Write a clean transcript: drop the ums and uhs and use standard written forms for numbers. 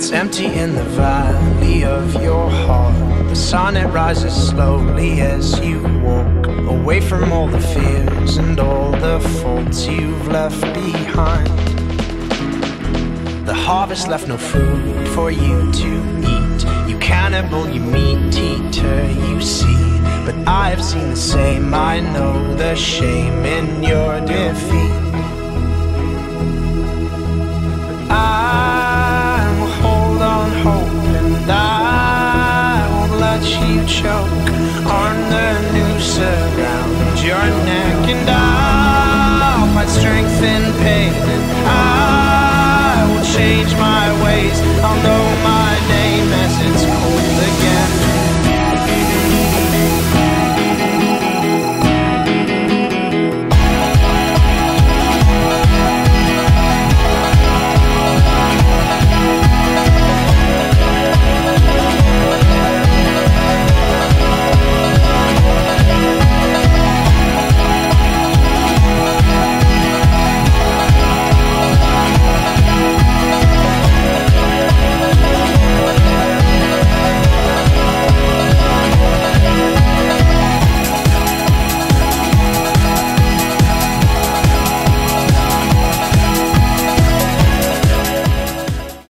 It's empty in the valley of your heart. The sun, it rises slowly as you walk away from all the fears and all the faults you've left behind. The harvest left no food for you to eat. You cannibal, you meat eater, you see. But I've seen the same, I know the shame in your defeat. I will hold on hope, and I won't let you choke on the noose around your neck. And I'll find strength in pain, and I will change my ways. I'll know my